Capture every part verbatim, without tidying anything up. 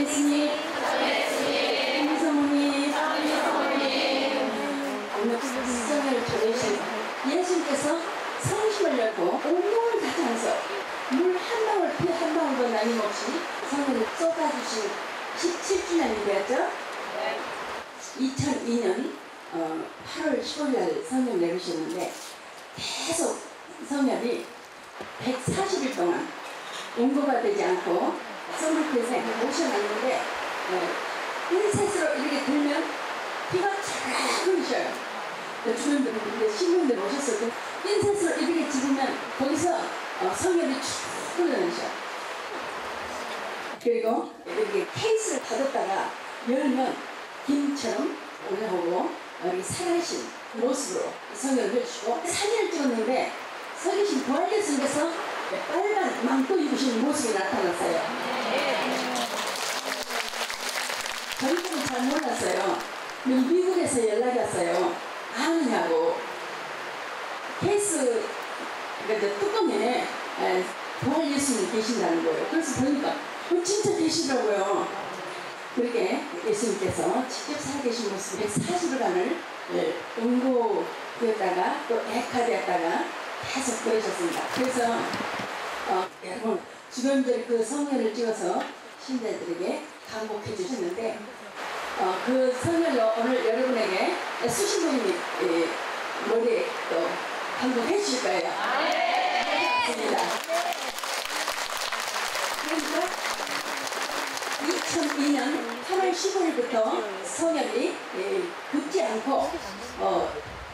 예수님, 감사합니다. 오늘 성령을 전해주신 예수님께서 성심을 열고 온몸을 다 찬서 물 한 방울 피 한 방울도 남김없이 성령을 쏟아주신 십칠 주년이 되었죠. 이천이 년 어, 팔월 십오일 날 성령 내리셨는데 계속 성령이 백사십 일 동안 온고가 되지 않고 서울교회에 모셔놨는데 어, 인쇄소로 이렇게 들면 피가 쫙 흘리셔요. 주변 분들, 신부님들 오셨어도 인쇄소로 이렇게 집으면 거기서 어, 성령이 쭉 흘러내셔요. 그리고 이렇게 케이스를 닫았다가 열면 김처럼 올라오고 여기 살아계신 모습으로 성령을 해주시고 사진을 찍었는데 살아계신 부활 예수님께서 빨간 망토 입으신 모습이 나타났어요. 저희들은 잘 몰랐어요. 미국에서 연락이 왔어요. 아느냐고. 케이스 그러니까 뚜껑에 부활 예수님이 계신다는 거예요. 그래서 보니까 어, 진짜 계시더라고요. 그렇게 예수님께서 직접 살아계신 모습 백사십 일간을 응고되었다가 또 액화되었다가 계속 그러셨습니다. 그래서 어, 여러분 주변들 그 성령을 찍어서 신자들에게 강복해 주셨는데 어, 그 성령을 오늘 여러분에게 수십 분이 예, 머리에 또 강복해 주실 거예요. 고맙습니다. 그러니까 이천이 년 팔월 십오일부터 성령이 예, 급지 않고 어,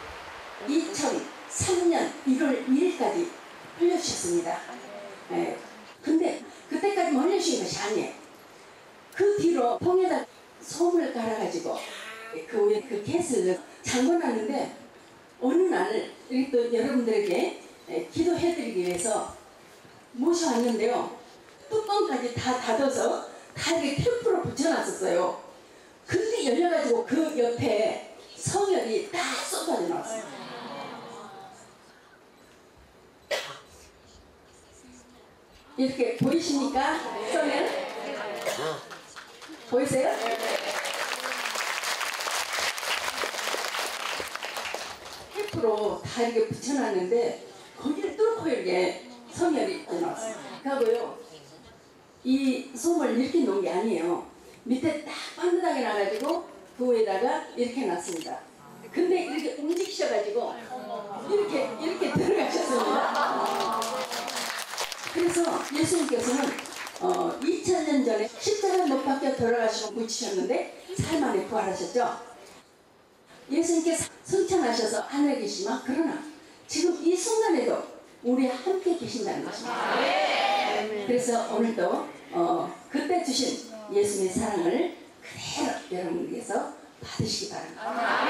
이천삼 년 일월 일일까지 흘려주셨습니다. 예, 근데 그때까지만 흘려주신 것이 아니에요. 그 뒤로 통에다 솜을 깔아가지고 그 위에 그 겟을 잠궈놨는데 어느 날 이렇게 또 여러분들에게 예, 기도해드리기 위해서 모셔왔는데요. 뚜껑까지 다 닫아서 다 이렇게 테이프로 붙여놨었어요. 근데 열려가지고 그 옆에 성혈이 다 쏟아져 나왔어요. 이렇게 보이십니까? 성혈? 보이세요? 테이프로 다 이렇게 붙여놨는데 거기를 뚫고 이렇게 성혈이 나왔어요. 그하고요. 이 솜을 이렇게 놓은 게 아니에요. 밑에 딱 반듯하게 놔가지고 그 위에다가 이렇게 놨습니다. 근데 이렇게 움직이셔가지고 이렇게 이렇게 들어가셨습니다. 그래서 예수님께서는 어, 이천 년 전에 십자가 못 박혀 돌아가시고 묻히셨는데 사흘 만에 부활하셨죠. 예수님께서 승천하셔서 하늘에 계시지만 그러나 지금 이 순간에도 우리와 함께 계신다는 것입니다. 그래서 오늘도 어, 그때 주신 예수님의 사랑을 그대로 여러분께서 받으시기 바랍니다.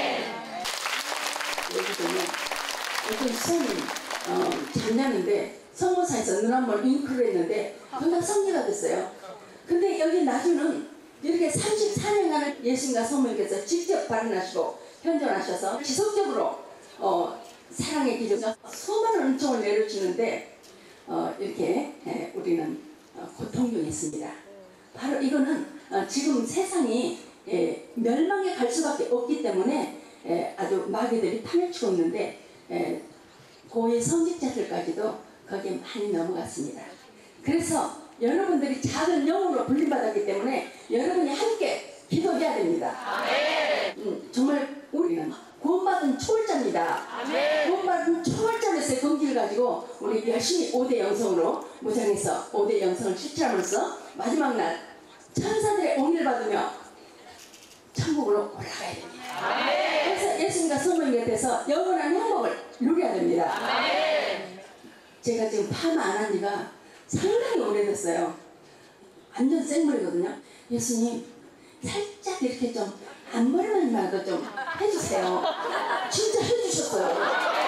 여기 보면 어떤 수사님 어, 잠자는데 성모사에서 눈 한 번 윙크를 했는데 금방 성리가 됐어요. 근데 여기 나주는 이렇게 삼십사 년간을 예수님과 성모님께서 직접 발언하시고 현존하셔서 지속적으로 어, 사랑의 기적과 수많은 은총을 내려주는데 어, 이렇게 에, 우리는 어, 고통 중에 있습니다. 바로 이거는 어, 지금 세상이 에, 멸망에 갈 수밖에 없기 때문에 에, 아주 마귀들이 파멸치고 있는데 에, 고위 성직자들까지도 거기에 많이 넘어갔습니다. 그래서 여러분들이 작은 영으로 불림받았기 때문에 여러분이 함께 기도해야 됩니다. 음, 정말 우리는 구원받은 초월자입니다. 구원받은 초월자로서의 긍지를 가지고 우리 열심히 오 대 영성으로 무장해서 오 대 영성을 실천함으로써 마지막 날 천사들의 옹의를 받으며 천국으로 올라가야 됩니다. 그래서 예수님과 성모님 곁에서 영원한 행복을 누려야 됩니다. 제가 지금 파마 안 한 지가 상당히 오래됐어요. 완전 생물이거든요. 예수님 살짝 이렇게 좀 앞머리만 말고 좀 해주세요. 진짜 해주셨어요.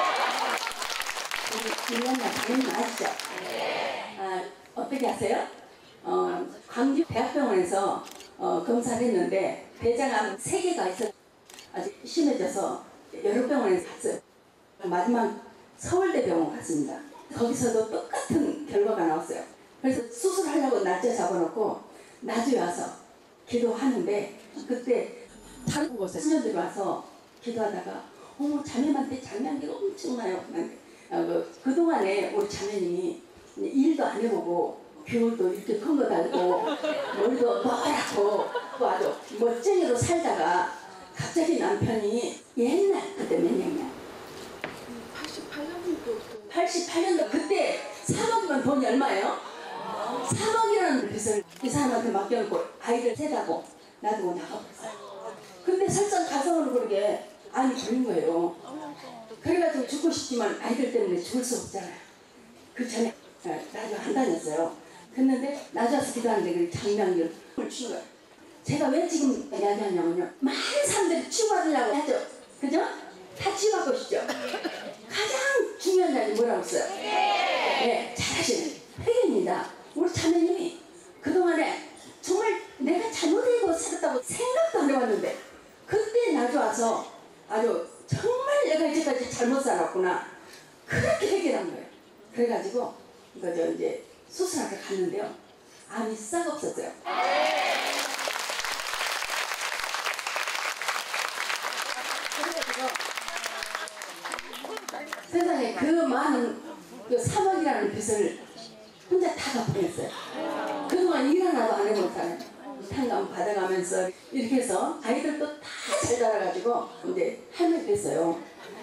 일년날 당연히 아시죠? 아, 어떻게 하세요? 어, 광주 대학병원에서 어, 검사를 했는데 대장암 세 개가 있어 아주 심해져서 여러 병원에 갔어요. 마지막 서울대병원 갔습니다. 거기서도 똑같은 결과가 나왔어요. 그래서 수술하려고 날짜 잡아놓고 나주에 와서 기도하는데 그때 다른 곳에 수녀들이 와서 기도하다가 어머 자매한테 장난기가 엄청나요. 어, 그, 그동안에 우리 자매님이 일도 안 해보고 귤도 이렇게 큰 거 달고 머리도 노랗고 또 아주 멋쟁이로 살다가 갑자기 남편이 옛날 그때 몇 년이야? 팔십팔 년도 팔십팔 년도 그때 삼억이면 돈이 얼마예요? 삼억이라는 빚을 이 사람한테 맡겨놓고 아이들 세다고 놔두고 나가버렸어요. 근데 설상 가성으로 그러게 안이 걸린 거예요. 그래가지고 죽고 싶지만 아이들 때문에 죽을 수 없잖아요. 그 전에 나주 안 다녔어요. 그랬는데 나주 와서 기도하는데 그 장명을 친 거예요. 제가 왜 지금 이야기하냐면요. 많은 사람들이 치유받으려고 하죠. 그죠? 다 치유받고 싶죠? 가장 중요한 자리 뭐라고 써요? 네, 잘하시는 회개입니다. 우리 자매님이 그동안에 정말 내가 잘못되고 살았다고 생각도 안 해봤는데 그때 나주 와서 아주 정말 내가 이제까지 잘못 살았구나 그렇게 해결한 거예요. 그래가지고 이거 저 이제 수술하러 갔는데요. 암이 싹 없었어요. 그래가지고 세상에 그 많은 그 삼억이라는 빚을 혼자 다 갚아냈어요. 그동안 일 하나도 안 해본 사람 상담 받아가면서 이렇게 해서 아이들도 다 잘 자라가지고 이제 할머니 됐어요.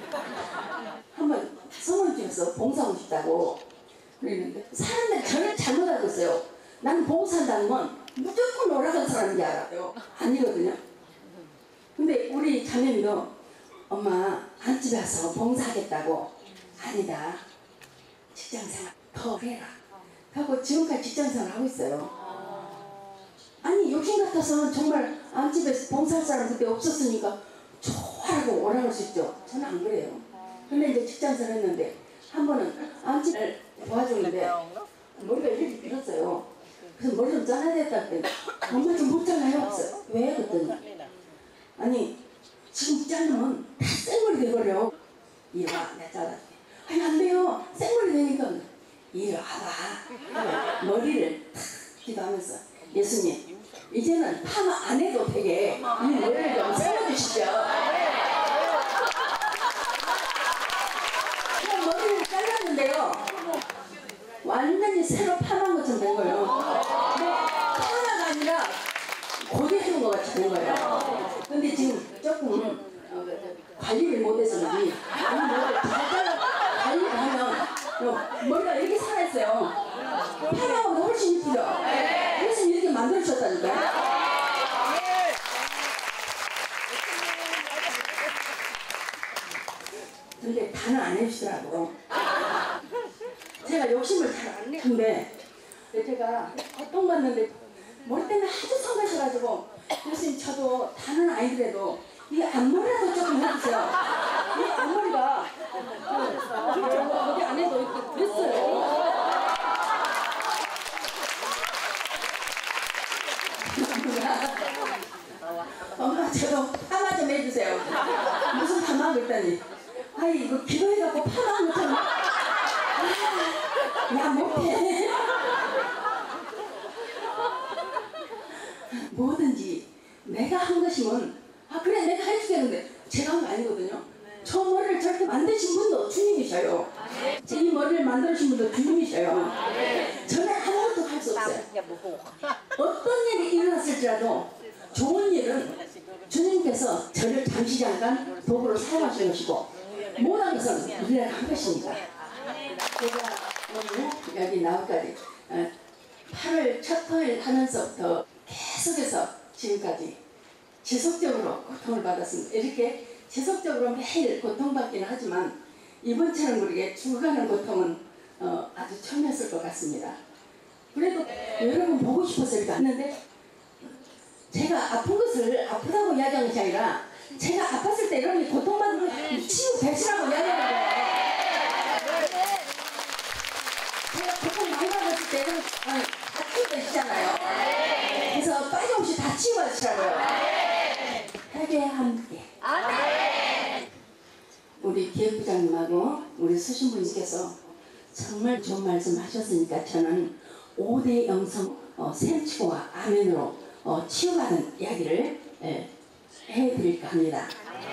한번 성원집에서 봉사하고 싶다고 그랬는데 사람들이 저를 잘못 알고 있어요. 나는 봉사한다는 건 무조건 오락한 사람인 줄 알아요. 아니거든요. 근데 우리 자매님도 엄마 안집에 와서 봉사하겠다고 아니다. 직장생활 더 해라. 하고 지금까지 직장생활 하고 있어요. 아니 욕심 같아서는 정말 안집에서 봉사할 사람 그때 없었으니까 좋아라고 오라고 수 있죠. 저는 안 그래요. 근데 이제 직장생활 했는데 한 번은 안집을 도와주는데 머리가 이렇게 길었어요. 그래서 머리 좀 잘라야 됐다 했더니 엄마 좀 못 잘라요? 없어요. 왜? 그랬더니 아니 지금 자르면 다 생머리 돼버려. 이리 와 내가 잘라줄게. 아니 안 돼요. 생머리 되니까 이리 와봐. 머리를 탁 기도하면서 예수님 이제는 파마 안 해도 되게 이 머리를 좀 세워주시죠. 그냥 머리를 잘랐는데요. 완전히 새로 파마한 것처럼 된 거예요. 파마가 아니라 고데기는 것 같이 된 거예요. 근데 지금 조금 어, 관리를 못해서인지 머리를 잘 잘라 관리를 하면 어, 머리가 이렇게 살아있어요. 파마하고 훨씬 이쁘죠? 그래서 이렇게 만들어주셨다니까요. 근데 다는 안 해주시더라고. 제가 욕심을 잘 안 내는데 제가 고통받는데 머리 때문에 하도 성가셔가지고 교수님 저도 다는 아니더라도 이 앞머리라도 조금 해주세요. 이 앞머리가 어디 안 해도 이렇게 됐어요. 엄마 저도 파마 좀 해주세요. 무슨 파마 그랬더니 아이 이거 기도해갖고 파마한 것처럼 야 못해. 뭐든지 내가 한 것이면 아 그래 내가 해주겠는데 제가 한 거 아니거든요. 저 머리를 저렇게 만드신 분도 주님이셔요. 이 머리를 만드신 분도 주님이셔요. 저는 아무것도 할 수 없어요. 어떤 일이 일어났을지라도 좋은 일은 주님께서 저를 잠시 잠깐 도구로 사용하신 것이고 못한 것은 우리가 한 것입니다. 제가 오늘 여기 나오까지 팔월 첫 토요일 하면서부터 계속해서 지금까지 지속적으로 고통을 받았습니다. 이렇게 지속적으로 매일 고통받기는 하지만 이번처럼 우리에게 죽어가는 고통은 어, 아주 처음이었을 것 같습니다. 그래도 여러분 보고 싶어서 이렇게 왔는데 제가 아픈 것을 아프다고 이야기하는 것이 아니라 제가 아팠을 때 여러분이 고통받는 걸 치유 되시라고 이야기하는 거예요. 제가 고통 많이 받았을 때 여러분 다 치유되시잖아요. 그래서 빠짐없이 다 치유하시라고요. 회개와 함께. 우리 기획부장님하고 우리 수신부님께서 정말 좋은 말씀 하셨으니까 저는 오 대 영성 어, 샘치고와 아멘으로 어, 치유받은 이야기를 예, 해드릴까 합니다.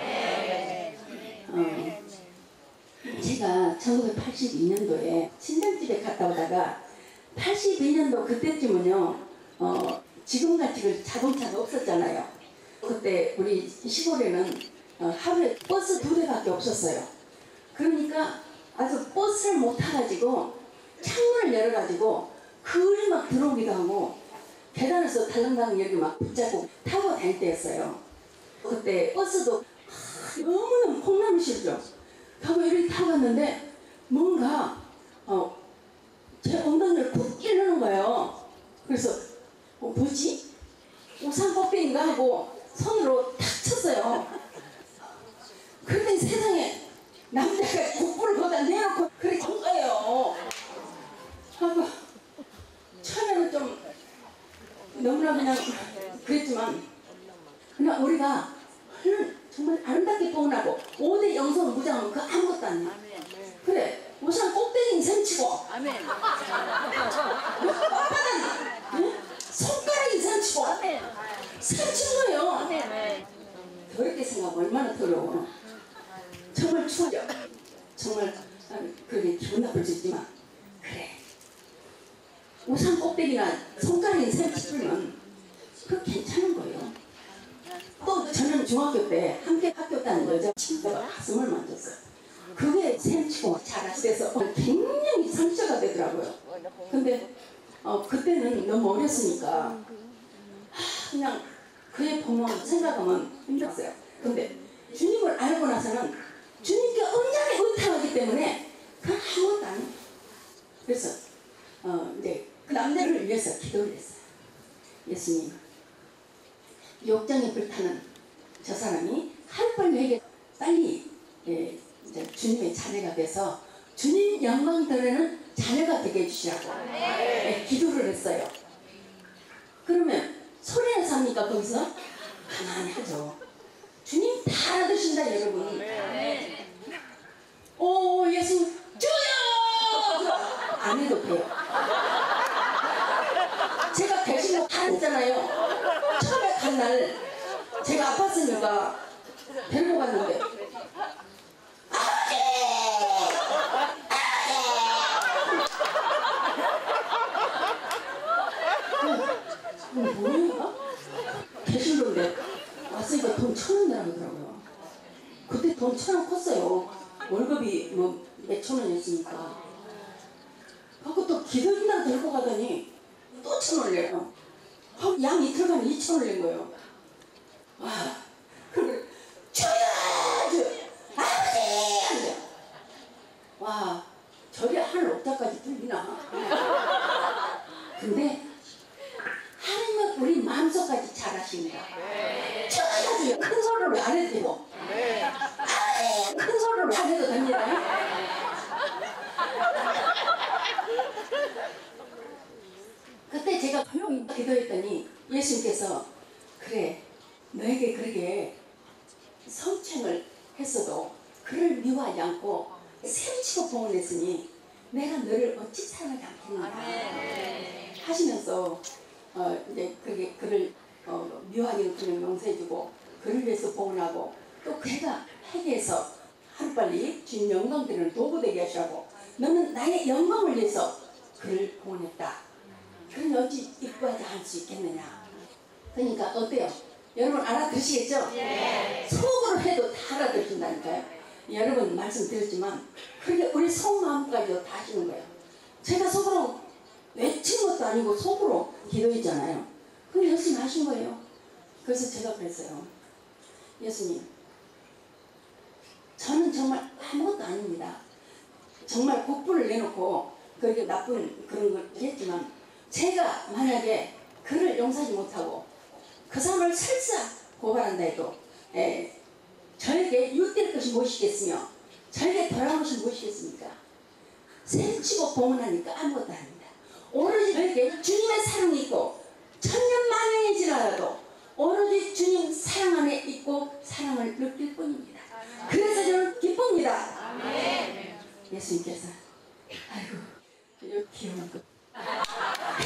어, 제가 천구백팔십이 년도에 친정집에 갔다 오다가 팔십이 년도 그때쯤은요 어, 지금같이 그 자동차가 없었잖아요. 그때 우리 시골에는 어, 하루에 버스 두 대밖에 없었어요. 그러니까 아주 버스를 못 타가지고 창문을 열어가지고 그을이 막 들어오기도 하고 계단에서 달랑달랑 여기 막 붙잡고 타고 다닐 때였어요. 그때 버스도 하, 너무너무 콩나물 싫죠. 하고 이렇게 타고 갔는데 뭔가 어, 제 엉덩이를 푹 찌르는 거예요. 그래서 어, 뭐지? 우산 껍데기인가 하고 손으로 탁 쳤어요. 그런데 세상에 남자가 국부를 거기다 내놓고 그렇게 한 거예요. 하고 처음에는 좀 너무나 그냥 그랬지만 그냥 우리가 정말 아름답게 보온하고 오 대 영성 무장하면 그 아무것도 아니야. 그래 우선 꼭대기는 셈치고 빳빳한 응? 손가락이 셈치고 셈친 거예요. 더럽게 생각하면 얼마나 더러워. 정말 추워요. 정말 그렇게 기분 나쁠 수 있지만 그래 우산 꼭대기나 손가락이 셈치면 그거 괜찮은 거예요. 또 저는 중학교 때 함께 학교 다니는 여자 친구가 가슴을 만졌어요. 그게 셈치고 자라서 굉장히 상처가 되더라고요. 근데 어, 그때는 너무 어렸으니까 하, 그냥 그의 보면 생각하면 힘들었어요. 근데 주님을 알고 나서는 주님께 언장에 의탁하기 때문에 그건 아무것도 아니에요. 그래서 어, 이제 그 남자를 위해서 기도를 했어요. 예수님, 욕정에 불타는 저 사람이 하루빨리 회개 빨리 예, 이제 주님의 자녀가 돼서 주님 영광 드러내는 자녀가 되게 해주시라고 예, 기도를 했어요. 그러면 소리내서 합니까 거기서? 가만히 하죠. 주님 다 알아두신다 여러분. 오 예수 주여! 안 해도 돼요. 제가 배신을 다 했잖아요. 처음에 간 날 제가 아팠으니까 데리고 갔는데 아버지! 아버지! 어, 뭐야? 배신도인데 왔으니까 돈 천 원 내라고 하더라고요. 그때 돈 천 원 컸어요. 월급이 뭐 몇천 원이었으니까. 하고 또 기도인당 들고 가더니 또 천 원을 내요. 하고 양 이틀 가면 이천 원을 낸 거예요. 와, 그리고 주여! 주여! 아버지! 와, 저리 하늘 옥자까지 들리나? 근데 하나님은 우리 마음속까지 잘 아십니다. 주여! 주여! 큰 소리로 안 해도 되고 아버지! 큰 소리로 안 해도 됩니다. 그때 제가 조용히 기도했더니 예수님께서 그래 너에게 그렇게 성창을 했어도 그를 미워하지 않고 셈치고 봉헌했으니 내가 너를 어찌 사랑하지 않겠는가 하시면서 어, 이제 그게 그를 어, 미워하기는 그냥 용서해주고 그를 위해서 봉헌하고 또 그가 회개해서 하루빨리 주님 영광 드리는 도구 되게 하시라고 너는 나의 영광을 위해서 그를 봉헌했다. 그러니 어찌 이뻐하지 않을 수 있겠느냐. 그러니까 어때요? 여러분 알아들으시겠죠? 네. 속으로 해도 다 알아들으신다니까요. 여러분 말씀드렸지만 그렇게 우리 속마음까지도 다 하시는 거예요. 제가 속으로 외친 것도 아니고 속으로 기도했잖아요. 그럼 열심히 하신 거예요. 그래서 제가 그랬어요. 예수님, 저는 정말 아무것도 아닙니다. 정말 국부를 내놓고 그렇게 나쁜 그런 걸 했지만 제가 만약에 그를 용서하지 못하고 그 사람을 설사 고발한다 해도 에, 저에게 유대할 것이 무엇이겠으며 저에게 돌아올 것이 무엇이겠습니까? 셈치고 봉헌하니까 아무것도 아닙니다. 오로지 저에게 주님의 사랑이 있고 천년 만년이 지나가도 오로지 주님 사랑 안에 있고 사랑을 느낄 뿐입니다. 그래서 저는 기쁩니다. 예수님께서 아이고 귀여운 것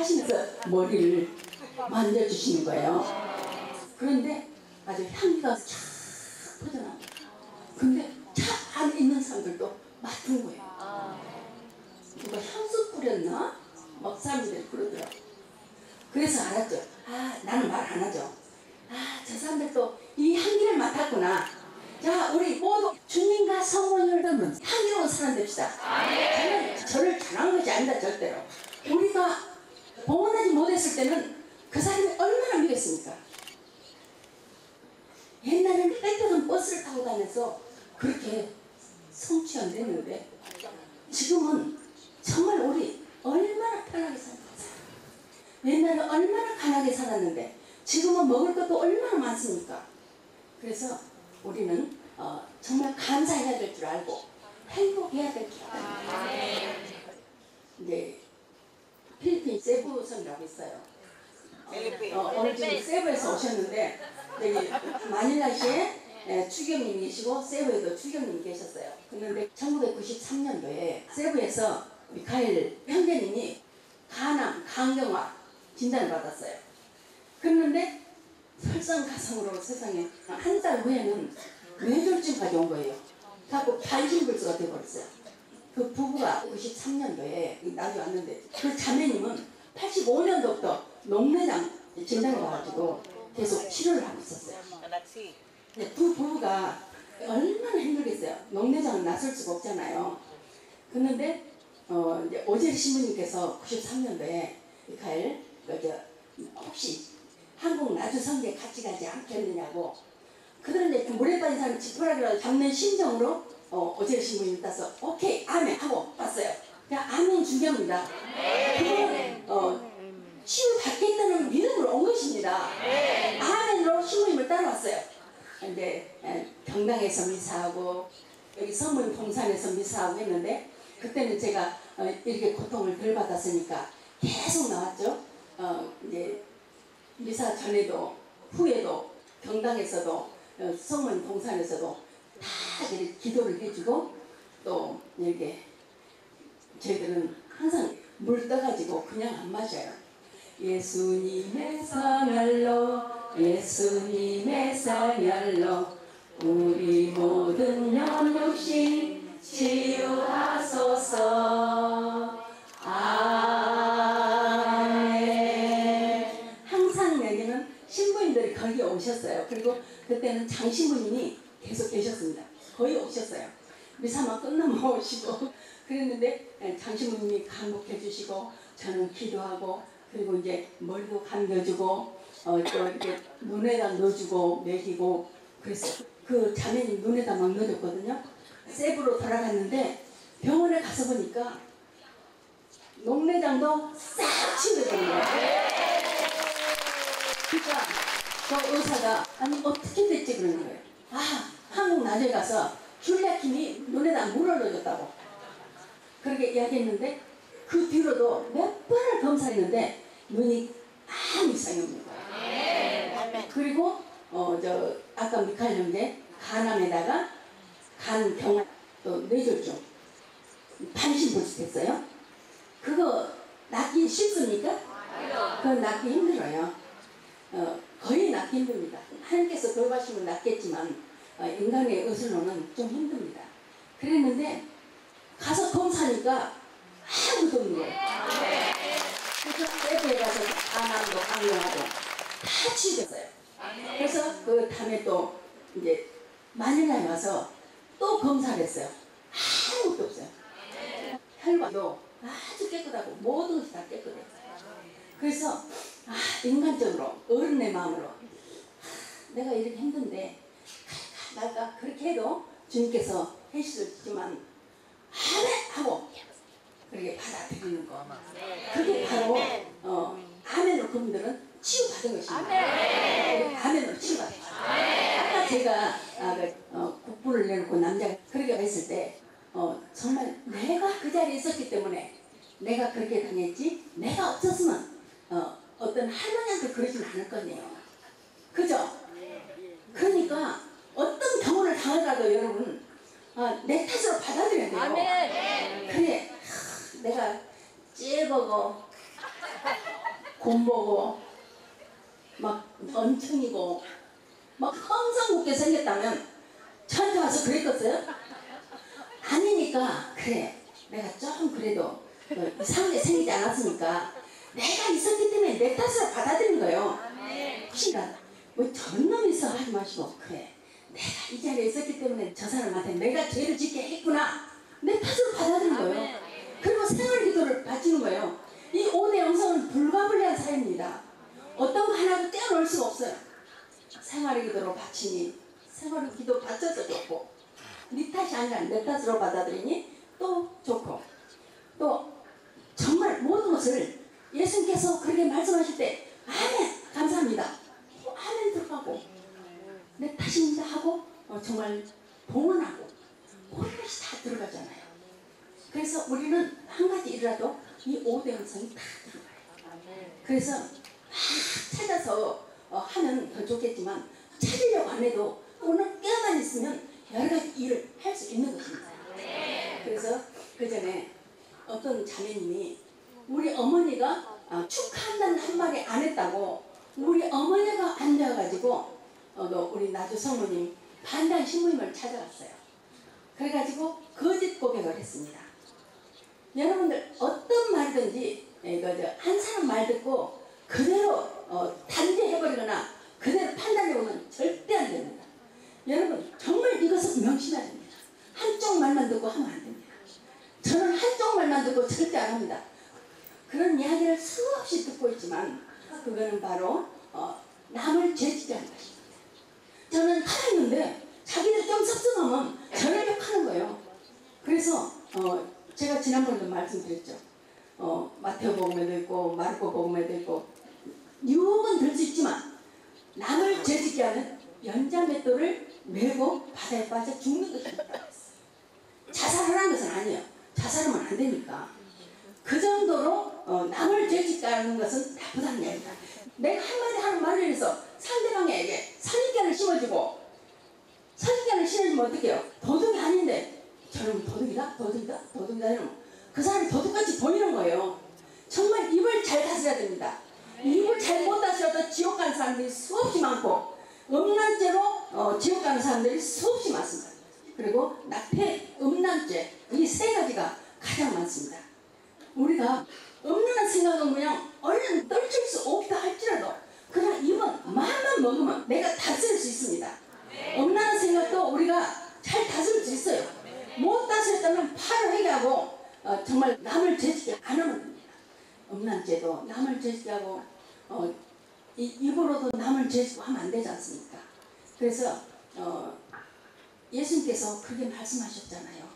하시면서 머리를 만져주시는 거예요. 그런데 아주 향기가 쫙 퍼져나와요. 근데 차 안에 있는 사람들도 맡은 거예요. 누가 향수 뿌렸나? 막 사람들이 그러더라고. 그래서 알았죠. 아, 나는 말 안 하죠. 아, 저 사람들도 이 향기를 맡았구나. 자, 우리 모두 주님과 성령을 닮은 향기로운 사람 됩시다. 저는 저를 전한 것이 아니다, 절대로. 우리가 봉헌하지 못했을 때는 그 사람이 얼마나 믿었습니까? 옛날에는 뺏겨던 버스를 타고 다녀서 그렇게 성취 안 됐는데 지금은 정말 우리 얼마나 편하게 살았어요. 옛날에 얼마나 가난하게 살았는데 지금은 먹을 것도 얼마나 많습니까? 그래서 우리는 어, 정말 감사해야 될 줄 알고 행복해야 될 줄 알아요. 이제 필리핀 세부섬이라고 있어요. 어, 오늘 지금 세부에서 오셨는데 여기 마닐라시에 예, 추경님이 계시고 세부에도 추경님이 계셨어요. 그런데 천구백구십삼 년도에 세부에서 미카엘 형제님이 간암, 강경화 진단을 받았어요. 그런데 설상가상으로 세상에 한 달 후에는 뇌졸중까지 온 거예요. 그래서 반신불수가 되어버렸어요. 그 부부가 구십삼 년도에 나중에 왔는데 그 자매님은 팔십오 년도부터 녹내장 진단을 받아가지고 계속 치료를 하고 있었어요. 두 부부가 얼마나 힘들겠어요. 녹내장은 나설 수가 없잖아요. 그런데 어, 이제 오재리 신부님께서 구십삼 년도에 미카엘 혹시 한국 나주성계 같이 가지 않겠느냐고 그들은 이제 물에 빠진 사람이 지푸라기라도 잡는 심정으로 어, 오재리 신부님을 따서 오케이 아멘 하고 왔어요. 그냥 아멘 중요합니다. 그거는 어, 치유 받겠다는 믿음으로 온 것입니다. 아멘으로 신부님을 따라왔어요. 근데 경당에서 미사하고 여기 서문 동산에서 미사하고 했는데 그때는 제가 어, 이렇게 고통을 덜 받았으니까 계속 나왔죠. 어, 이제 미사 전에도 후에도 경당에서도 어, 서문 동산에서도 다 이렇게 기도를 해주고 또 이렇게 저희들은 항상 물 떠가지고 그냥 안 마셔요. 예수님의 선혈로 예수님의 선혈로 우리 모든 연육신 치유하소서. 아멘. 항상 여기는 신부님들이 거기 오셨어요. 그리고 그때는 장신부님이 계속 계셨습니다. 거의 오셨어요. 미사만 끝나면 오시고 그랬는데 장신부님이 감복해 주시고 저는 기도하고 그리고 이제 머리도 감겨주고 어, 또 이렇게 눈에다 넣어주고 먹이고 그랬어요. 그 자매님 눈에다 막 넣어줬거든요. 세부로 돌아갔는데 병원에 가서 보니까 녹내장도 싹 치워졌는 거예요. 그러니까 저 의사가 아니 어떻게 됐지 그러는 거예요. 아 한국 나주에 가서 줄리아킴이 눈에다 물을 넣어줬다고 그렇게 이야기했는데 그 뒤로도 몇 번을 검사했는데 눈이 아무 이상이 없는 거예요. 그리고 어 저 아까 미카엘 형제 간암에다가 간경화 또 뇌졸중 반신불수 됐어요. 그거 낫기 쉽습니까? 그건 낫기 힘들어요. 어, 거의 낫기 힘듭니다. 하나님께서 돌봐주시면 낫겠지만 어, 인간의 의술로는 좀 힘듭니다. 그랬는데 가서 검사하니까 아무도 없는 거예요. 그래서 세부에 가서 간암도 강경화도 다 치유됐어요. 그래서 그 다음에 또 이제 마닐라에 와서 또 검사를 했어요. 아무것도 없어요. 혈관도 아주 깨끗하고 모든 것이 다 깨끗해요. 그래서 아, 인간적으로 어른의 마음으로 아, 내가 이렇게 힘든데 갈까 말까 그렇게 해도 주님께서 해주시지만 아멘 하고 그렇게 받아들이는 거. 그게 바로 어, 아멘으로 그분들은 치유받은 것입니다. 아멘. 아멘으로 치유받은 것입니다. 아까 제가 아, 그, 어, 국부를 내놓고 남자가 그렇게 했을 때 어, 정말 내가 그 자리에 있었기 때문에 내가 그렇게 당했지 내가 없었으면 어, 어떤 할머니한테 그러진 않을 거네요. 그죠? 그러니까 어떤 경우를 당하더라도 여러분 어, 내 탓으로 받아들여야 돼요. 아멘. 그래 하, 내가 찌보고 곰보고 막 엄청이고 막 항상 웃게 생겼다면 저한테 와서 그랬겠어요? 아니니까 그래 내가 좀 그래도 이상하게 생기지 않았으니까 내가 있었기 때문에 내 탓으로 받아들인 거예요. 혹시나 뭐 저런 놈이 있어 하지 마시고 그래 내가 이 자리에 있었기 때문에 저 사람한테 내가 죄를 짓게 했구나 내 탓으로 받아들인 거예요. 그리고 생활기도를 바치는 거예요. 이 오 대 영성은 불가분리한 사회입니다. 어떤 거 하나도 떼어놓을 수가 없어요. 생활기도로 바치니 생활기도 바쳐서 좋고 네 탓이 아니라 내 탓으로 받아들이니 또 좋고 또 정말 모든 것을 예수님께서 그렇게 말씀하실 때 아멘 감사합니다 아멘 들어가고 내 탓입니다 하고 어, 정말 봉헌하고 모든 것이 다 들어가잖아요. 그래서 우리는 한 가지 일이라도 이 오 대 영성이 다 들어가요. 그래서 막 찾아서 어, 하면 더 좋겠지만 찾으려고 안 해도 오늘 깨어만 있으면 여러 가지 일을 할 수 있는 것입니다. 그래서 그 전에 어떤 자매님이 우리 어머니가 어, 축하한다는 한마디 안 했다고 우리 어머니가 안 되어가지고 어, 우리 나주 성모님 반대한 신부님을 찾아갔어요. 그래가지고 거짓 고백을 했습니다. 여러분들 어떤 말든지 한 사람 말 듣고 그대로 어, 단죄해버리거나 그대로 판단해보면 절대 안 됩니다. 여러분 정말 이것은 명심해야 됩니다. 한쪽 말만 듣고 하면 안 됩니다. 저는 한쪽 말만 듣고 절대 안 합니다. 그런 이야기를 수없이 듣고 있지만 그거는 바로 어, 남을 죄짓게 하는 것입니다. 저는 살아있는데 자기들 좀 섭섭하면 저를 욕하는 거예요. 그래서 어, 제가 지난번에도 말씀드렸죠. 어, 마태복음에도 있고 마르코 복음에도 있고 유혹은 들 수 있지만 남을 죄짓게 하는 연자맷돌을 메고 바다에 빠져 죽는 것입니다. 자살하라는 것은 아니에요. 자살하면 안 되니까. 그 정도로 어, 남을 죄짓게 하는 것은 나쁘다는 얘기다. 내가 한마디 하는 말을 해서 상대방에게 선입견을 심어주고 선입견을 심어주면 어떻게 해요? 도둑이 아닌데 저놈 도둑이다? 도둑이다? 도둑이다? 이러면 그 사람이 도둑같이 보이는 거예요. 정말 입을 잘 다스려야 됩니다. 입을 잘 못 다스려도 지옥 가는 사람들이 수없이 많고 음란죄로 어, 지옥 가는 사람들이 수없이 많습니다. 그리고 낙태, 음란죄 이 세 가지가 가장 많습니다. 우리가 음란한 생각은 그냥 얼른 떨칠 수 없다 할지라도 그냥 입은 마음만 먹으면 내가 다스릴 수 있습니다. 음란한 생각도 우리가 잘 다스릴 수 있어요. 못 다스렸다면 바로 회개하고 어, 정말 남을 죄짓게 안 하면 됩니다. 음란죄도 남을 죄짓게 하고 어, 이, 입으로도 남을 죄짓고 하면 안 되지 않습니까? 그래서 어, 예수님께서 그렇게 말씀하셨잖아요.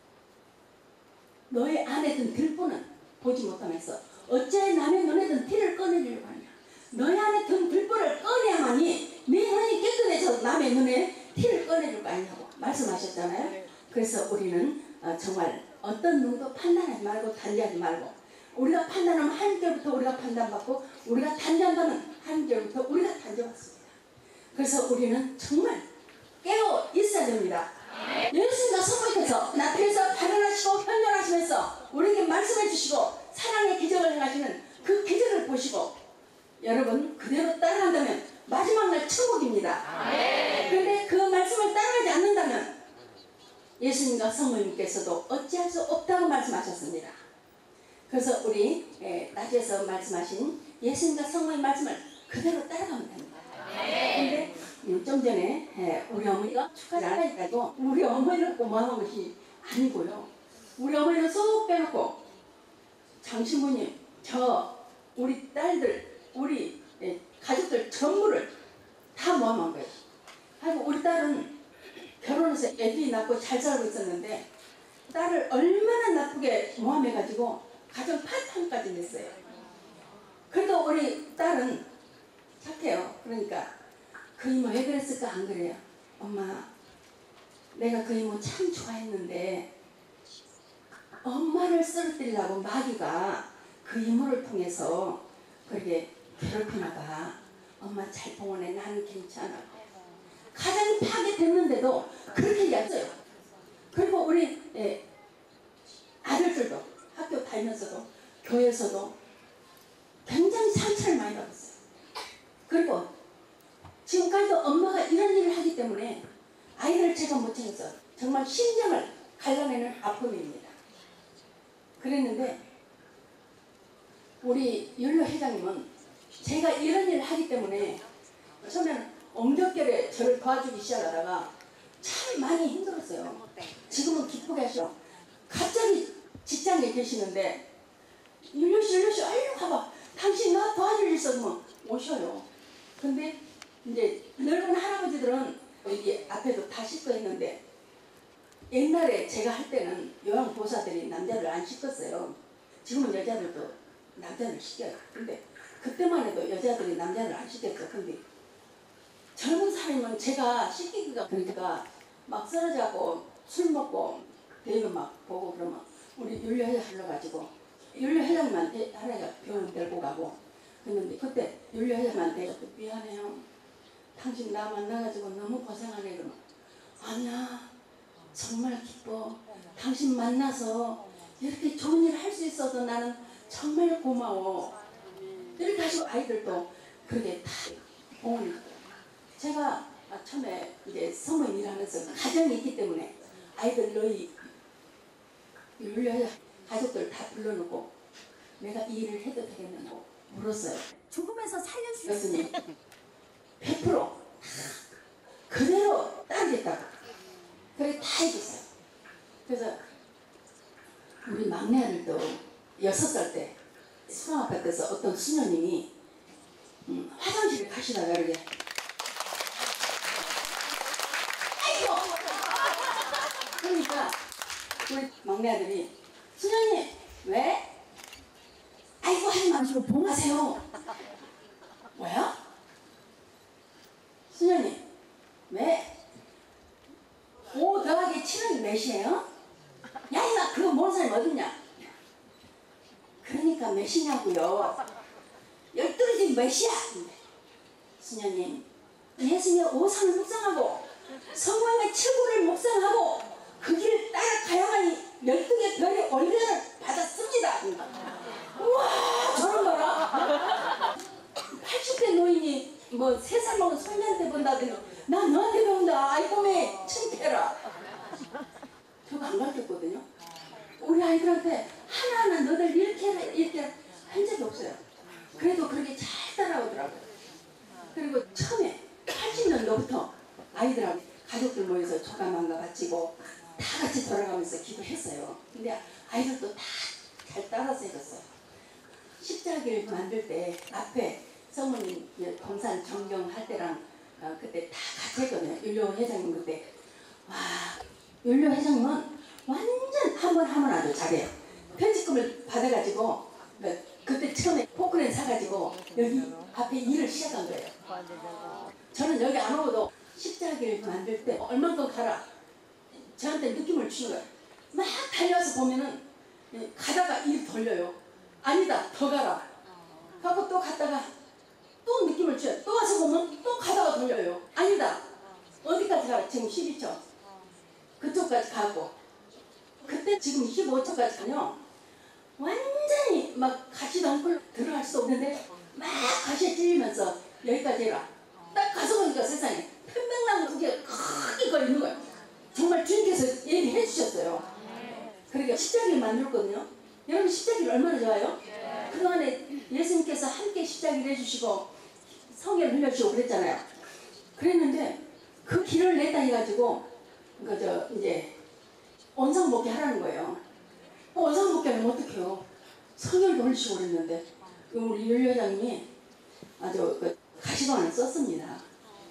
너의 안에 든 들보는 보지 못하면서 어째 남의 눈에 든 티를 꺼내려고 하냐. 너의 안에 든 들보를 꺼내야만이 네 눈이 깨끗해서 남의 눈에 티를 꺼내줄 거 아니냐고 말씀하셨잖아요. 그래서 우리는 어, 정말 어떤 눈도 판단하지 말고 단죄하지 말고 우리가 판단하면 하나님께로부터 우리가 판단받고 우리가 단죄한다면 하나님께로부터 우리가 단죄받습니다. 그래서 우리는 정말 깨어 있어야 됩니다. 예수님과 성령께서 나타내서 발언하시고 현존하시면서 우리에게 말씀해 주시고 사랑의 기적을 행하시는 그 기적을 보시고 여러분 그대로 따라한다면 마지막 날 천국입니다. 그런데 그 말씀을 따라하지 않는다면 예수님과 성령님께서도 어찌할 수 없다고 말씀하셨습니다. 그래서 우리 에, 낮에서 말씀하신 예수님과 성령의 말씀을 그대로 따라가면 됩니다. 그런데 좀 전에 에, 우리 어머니가 축하를 안 하니까도 우리 어머니를 고마운 것이 아니고요. 우리 어머니는 쏙 빼놓고 장신부님 저 우리 딸들 우리 에, 가족들 전부를 다 모함한 거예요. 하고 우리 딸은 결혼해서 애들이 낳고 잘 살고 있었는데 딸을 얼마나 나쁘게 모함해가지고 가정 파탄까지 냈어요. 그래도 우리 딸은 착해요. 그러니까 그 이모 왜 그랬을까 안 그래요? 엄마 내가 그 이모 참 좋아했는데 엄마를 쓰러뜨리려고 마귀가 그 이모를 통해서 그렇게 괴롭히나 봐. 엄마 잘 봉헌해. 나는 괜찮아. 가정이 파괴됐는데도 그렇게 얘기했어요. 그리고 우리 예, 아들들도 학교 다니면서도 교회에서도 굉장히 상처를 많이 받았어요. 그리고 지금까지도 엄마가 이런 일을 하기 때문에 아이를 제가 못 챙겨서 정말 심장을 갈라내는 아픔입니다. 그랬는데 우리 윤로 회장님은 제가 이런 일을 하기 때문에 처음에는 엉겹결에 저를 도와주기 시작하다가 참 많이 힘들었어요. 지금은 기쁘게 하셔. 갑자기 직장에 계시는데 윤로씨 윤로씨 얼른 가봐. 당신 나 도와줄 일 있어도 오셔요. 근데 이제 늙은 할아버지들은 여기 앞에도 다 씻고 있는데 옛날에 제가 할 때는 요양보호사들이 남자를 안 씻었어요. 지금은 여자들도 남자를 씻겨요. 근데 그때만 해도 여자들이 남자를 안 씻겼죠. 근데 젊은 사람은 제가 씻기기가 그러니까 막 쓰러져갖고 술 먹고 대이거 막 보고 그러면 우리 윤료회장 불러가지고 윤료회장님한테 하나가 병원 데리고 가고 그랬는데 그때 윤료회장님한테 미안해요. 당신 나 만나가지고 너무 고생하네. 그러면 아니야 정말 기뻐. 당신 만나서 이렇게 좋은 일 할 수 있어서 나는 정말 고마워. 이렇게 하시고 아이들도 그렇게 다 오늘 제가 처음에 이제 성모님 일하면서 가정이 있기 때문에 아이들 너희 윤료회장 가족들 다 불러놓고 내가 이 일을 해도 되겠냐고 물었어요. 죽음에서 살려주셨어요. 교수님 백 퍼센트 그대로 따르겠다고 그래 다 해줬어요. 그래서 우리 막내 아들도 여섯 살 때 수강 아파트에서 어떤 수녀님이 음, 화장실에 가시다가 이렇게 아이고 그러니까 우리 막내 아들이 수녀님 왜? 아이고 하지 마시고 봉하세요. 뭐야? 수녀님 왜? 오 더하기 칠은 몇이에요? 야 이마 그거 모르는 사람이 어딨냐? 그러니까 몇이냐고요. 열둘이지 몇이야? 수녀님 예수님의 오상을 묵상하고 성령의 칠구를 묵상하고 그 길을 따라가야만이 열두 개 별의 원리를 받았습니다. 우와 저런 거라. 팔십 대 노인이 뭐 세 살 먹은 손녀한테 본다더니 나 너한테 배운다. 아이고매 창피해라. 저거 안 가르쳤거든요. 우리 아이들한테 하나하나 너들 이렇게 해라 이렇게 해라 한 적이 없어요. 그래도 그렇게 잘 따라오더라고요. 그리고 처음에 팔십 년도부터 아이들하고 가족들 모여서 조가만가 바치고 다 같이 돌아가면서 기도했어요. 근데 아이들도 다 잘 따라서 해줬어요. 십자기를 만들 때 앞에 성모님 동산 정경할 때랑 어, 그때 다 같이 했거든요. 윤료 회장님 그때 와 윤료 회장님은 완전 한 번 하면 아주 잘해요. 편집금을 받아가지고 그때 처음에 포크레인 사가지고 여기 앞에 일을 시작한 거예요. 저는 여기 안 오고도 십자기를 만들 때 얼만큼 가라 저한테 느낌을 주는 거예요. 막 달려서 보면은 가다가 일 돌려요. 아니다 더 가라 하고 또 갔다가 또 느낌을 줘요. 또 와서 보면 또 가다가 돌려요. 아니다 어디까지 가라 지금 십이 초 그쪽까지 가고 그때 지금 이십오 초까지 가요. 완전히 막 가시도 않고 들어갈 수 없는데 막 가시에 찔리면서 여기까지 해라. 딱 가서 보니까 세상에 편백나무 두 개가 크게 걸리는 거예요. 정말 주님께서 얘기해 주셨어요. 그러니까 십자기를 만들었거든요. 여러분 십자기를 얼마나 좋아요? 네. 그동안에 예수님께서 함께 십자기를 해주시고 성경을 흘려주시고 그랬잖아요. 그랬는데 그 길을 냈다 해가지고 그저 이제 원상복귀 하라는 거예요. 어, 원상복귀하면 어떡해요? 성경을 흘리시고 그랬는데 우리 윤 회장님이 아주 그 가시관을 썼습니다.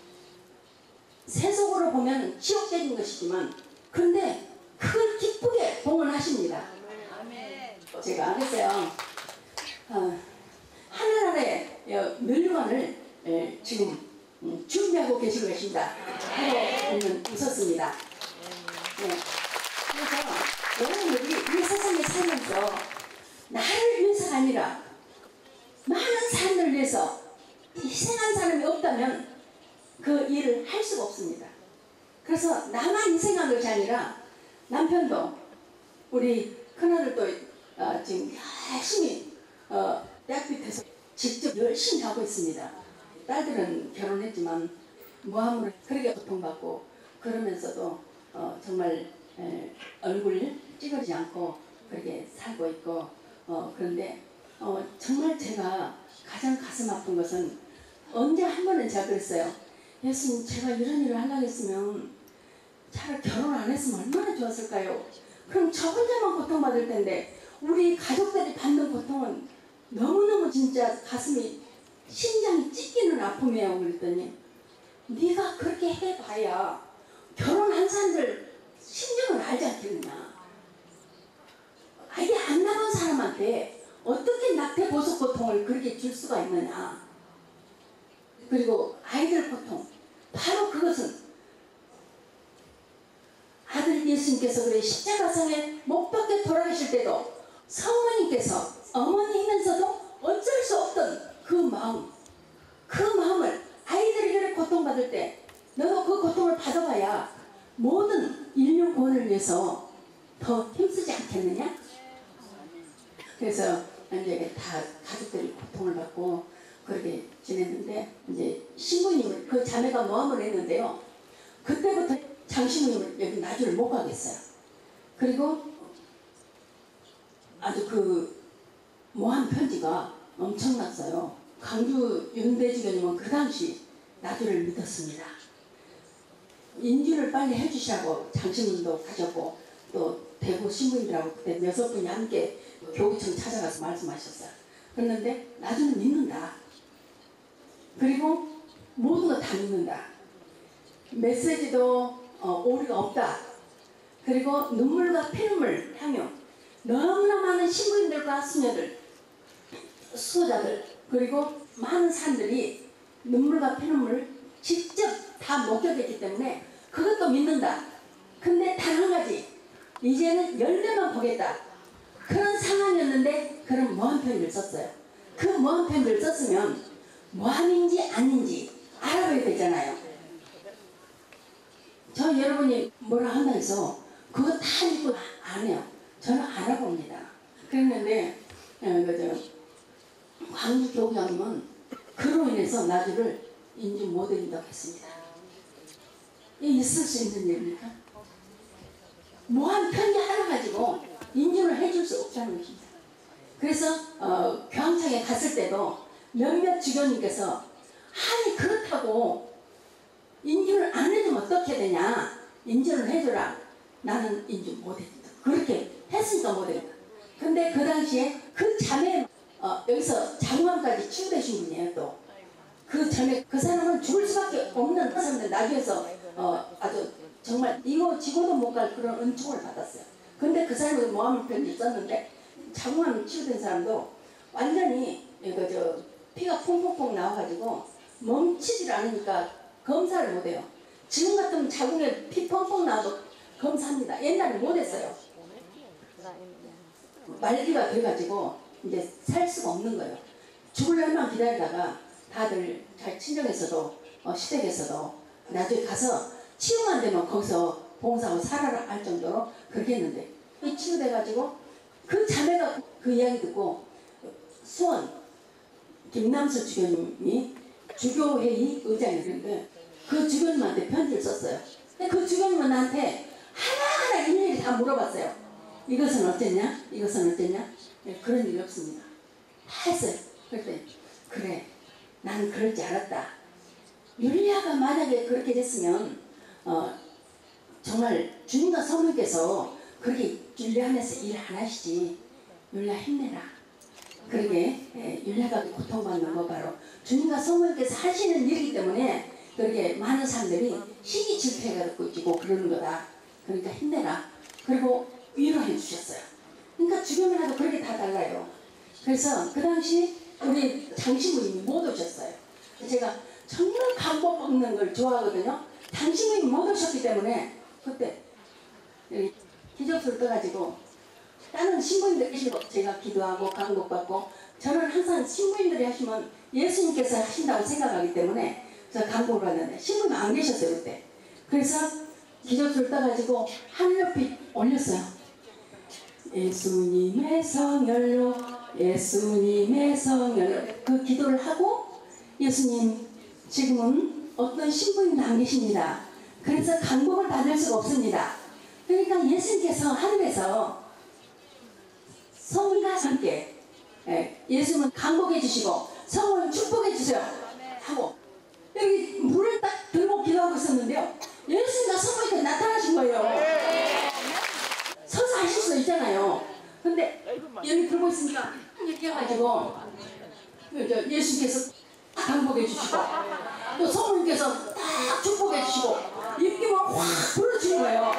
세속으로 보면 치욕적인 것이지만 근데 그걸 기쁘게 봉헌하십니다. 제가 알겠어요. 어, 하늘 아래 멸류관을 예, 지금 음, 준비하고 계신 것입니다. 하고 웃었습니다. 네. 그래서 여러분들이 이 세상에 살면서 나를 위해서가 아니라 많은 사람들을 위해서 희생한 사람이 없다면 그 일을 할 수가 없습니다. 그래서 나만 희생한 것이 아니라 남편도 우리 큰아들도 어, 지금 열심히 어, 대학 밑에서 직접 열심히 하고 있습니다. 딸들은 결혼했지만 모함으로 그렇게 고통받고 그러면서도 어, 정말 에, 얼굴 찌그러지지 않고 그렇게 살고 있고 어, 그런데 어, 정말 제가 가장 가슴 아픈 것은 언제 한 번은 제가 그랬어요. 예수님, 제가 이런 일을 하려고 했으면 차라리 결혼 안 했으면 얼마나 좋았을까요? 그럼 저 혼자만 고통받을 텐데 우리 가족들이 받는 고통은 너무너무 진짜 가슴이 심장이 찢기는 아픔이에요. 그랬더니 네가 그렇게 해봐야 결혼한 사람들 심정을 알지 않겠느냐. 아예 안 나본 사람한테 어떻게 낙태 보석 고통을 그렇게 줄 수가 있느냐. 그리고 아이들 고통, 바로 그것은 아들 예수님께서 그래 십자가상에 못 박혀 돌아가실 때도 성모님께서 어머니이면서도 어쩔 수 없던 그 마음, 그 마음을 아이들이 그렇게 고통받을 때 너도 그 고통을 받아봐야 모든 인류 구원을 위해서 더 힘쓰지 않겠느냐? 그래서 이제 다 가족들이 고통을 받고 그렇게 지냈는데 이제 신부님을 그 자매가 모함을 했는데요. 그때부터 장신부님을 여기 나주를 못 가겠어요. 그리고 아주 그 모함 편지가 엄청났어요. 강주 윤대주교님은 그 당시 나주를 믿었습니다. 인주를 빨리 해주시라고 장신님도 가셨고 또 대구 신부님들하고 그때 여섯 분이 함께 교구청 찾아가서 말씀하셨어요. 그랬는데 나주는 믿는다. 그리고 모든 거 다 믿는다. 메시지도 어, 오류가 없다. 그리고 눈물과 피눈물 향유 너무나 많은 신부님들과 수녀들, 수호자들 그리고 많은 사람들이 눈물과 피눈물을 직접 다 목격했기 때문에 그것도 믿는다. 근데 단 한 가지, 이제는 열매만 보겠다. 그런 상황이었는데 그런 모함 편지를 썼어요. 그 모함 편지를 썼으면 모함인지 아닌지 알아봐야 되잖아요. 저 여러분이 뭐라 한다 해서 그거 다 읽고 안 해요. 저는 알아봅니다. 그랬는데 어, 그저 광주 교구장님은 그로 인해서 나주를 인주 못 드린다고 했습니다. 이게 있을 수 있는 일입니까? 모함 편지 하나 가지고 인주를 해줄 수 없다는 것입니다. 그래서 어, 교황청에 갔을 때도 몇몇 주교님께서 아니 그렇다고 인주를 안 해주면 어떻게 되냐. 인주를 해줘라. 나는 인주 못해준다. 그렇게 했으니까 못해준다. 근데 그 당시에 그 자매 어, 여기서 장관까지 치유되신 분이에요. 또 그 전에 그 사람은 죽을 수밖에 없는 사람들 나중에서 어, 아주 정말 이거 지고도 못 갈 그런 은총을 받았어요. 근데 그 사람은 모함을 편지 있었는데 장관 치유된 사람도 완전히 이거 저 피가 퐁퐁퐁 나와가지고 멈추질 않으니까 검사를 못해요. 지금 같으면 자궁에 피 펑펑 나와도 검사합니다. 옛날에 못했어요. 말기가 돼가지고 이제 살 수가 없는 거예요. 죽을 날만 기다리다가 다들 잘 친정에서도 어, 시댁에서도 나중에 가서 치유만 되면 거기서 봉사하고 살아라 할 정도로 그렇게 했는데 치유돼가지고 그 자매가 그 이야기 듣고 수원 김남수 주교님이 주교회의 의장이었는데 그 주교님한테 편지를 썼어요. 근데 그 주교님은 나한테 하나하나 일일이 다 물어봤어요. 이것은 어땠냐? 이것은 어땠냐? 네, 그런 일이 없습니다. 다 했어요. 그랬더니 그래 나는 그럴 줄 알았다. 율리아가 만약에 그렇게 됐으면 어, 정말 주님과 성령께서 그렇게 율리아 안에서 일 안 하시지. 율리아 힘내라. 그러게 예, 율리아가 고통받는 거 바로 주님과 성령께서 하시는 일이기 때문에 그렇게 많은 사람들이 시기 질투해가 듣고 그러는 거다. 그러니까 힘내라. 그리고 위로해 주셨어요. 그러니까 주변이라도 그렇게 다 달라요. 그래서 그 당시 우리 장신부님이 못 오셨어요. 제가 정말 강복 먹는 걸 좋아하거든요. 장신부님이 못 오셨기 때문에 그때 기적수를 떠가지고 다른 신부님들 계시고 제가 기도하고 강복받고 저는 항상 신부님들이 하시면 예수님께서 하신다고 생각하기 때문에 저 강복을 받는데 신부님 안 계셨어요 그때. 그래서 기적수를 떠가지고 하늘 높이 올렸어요. 예수님의 성혈로 예수님의 성혈로 그 기도를 하고 예수님 지금은 어떤 신부님도 안 계십니다. 그래서 강복을 받을 수가 없습니다. 그러니까 예수님께서 하늘에서 성과 함께 예수님은 강복해 주시고 성을 축복해 주세요 하고 여기 물을 딱 들고 기도하고 있었는데요. 예수님과 성령이 나타나신 거예요. 서서 하실 수 있잖아요. 근데 여기 들고 있으니까 이렇게 해가지고 예수님께서 강복해 주시고 또 성령님께서 딱 축복해 주시고 입김을 확 불어주는 거예요.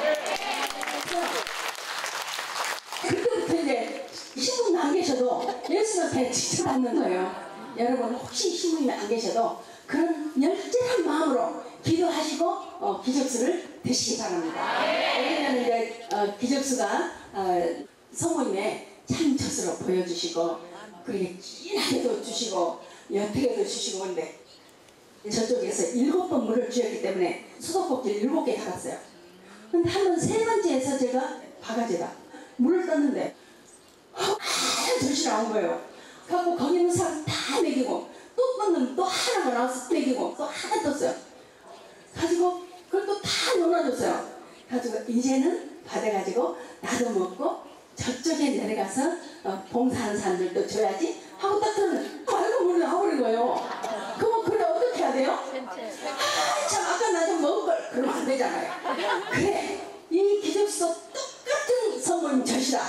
그때부터 이제 신부님 안 계셔도 예수님한테 직접 받는 거예요. 여러분 혹시 신부님이 안 계셔도 그런 열정한 마음으로 기도하시고 어, 기적수를 드시기 바랍니다. 왜냐하면 이제 어, 기적수가 어, 성모님의 참젖으로 보여주시고 그렇게 진하게도 주시고 연태게도 주시고 근데 저쪽에서 일곱 번 물을 주었기 때문에 수도꼭지를 일곱 개 달았어요. 근데 한 번 세 번째에서 제가 바가지에다 물을 떴는데 하얀 젖이 나온 거예요. 그래갖고 거기 있는 사람 다 먹이고 또 떴는데 또 하나가 나와서 먹이고 또 하나 떴어요. 가지고 그걸 또 다 넣어줬어요. 가지고 이제는 받아가지고 나도 먹고 저쪽에 내려가서 어, 봉사하는 사람들도 줘야지 하고 딱 들으면 아이고 물을 나오는 거예요. 그러면 그래 어떻게 해야 돼요? 아, 참 아까 나 좀 먹을 걸 그러면 안 되잖아요. 그래 이 기적수도 똑같은 성모님 젖이다.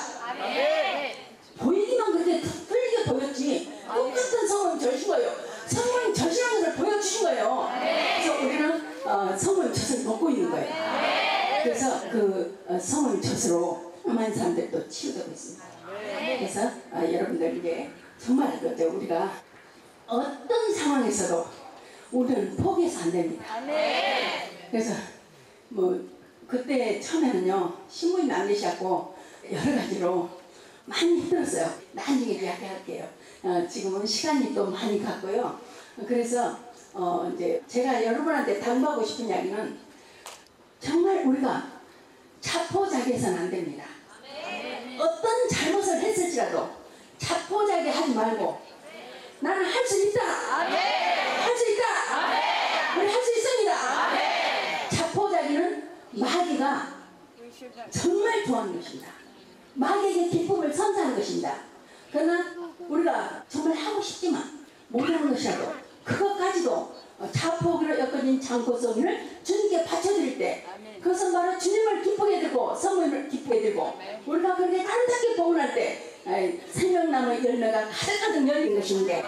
보이기만 그렇게 틀리게 보였지 똑같은 성모님 젖인 거예요. 성모님 젖이라는 것을 보여주신 거예요. 그래서 우리는 어, 성모님 젖을 먹고 있는 거예요. 그래서 그 어, 성모님 젖으로 많은 사람들도 치유되고 있습니다. 그래서 어, 여러분들 이제 정말 그때 우리가 어떤 상황에서도 우리는 포기해서 안 됩니다. 그래서 뭐 그때 처음에는요 신부님이 안 계셨고 여러 가지로 많이 힘들었어요. 나중에 이야기할게요. 어, 지금은 시간이 또 많이 갔고요. 그래서 어, 이제 제가 여러분한테 당부하고 싶은 이야기는 정말 우리가 자포자기해서는 안 됩니다. 어떤 잘못을 했을지라도 자포자기 하지 말고 나는 할 수 있다. 할 수 있다. 우리 할 수 있습니다. 자포자기는 마귀가 정말 좋아하는 것입니다. 마귀에게 기쁨을 선사하는 것입니다. 그러나 우리가 정말 하고 싶지만 못하는 것이라도 그것까지도 자포로 엮어진 장고성을 주님께 바쳐드릴 때 그것은 바로 주님을 기쁘게 들고 성령을 기쁘게 들고 우리가 그렇게 아름답게 복음할 때 생명나무의 열매가 가득가득 열린 것인데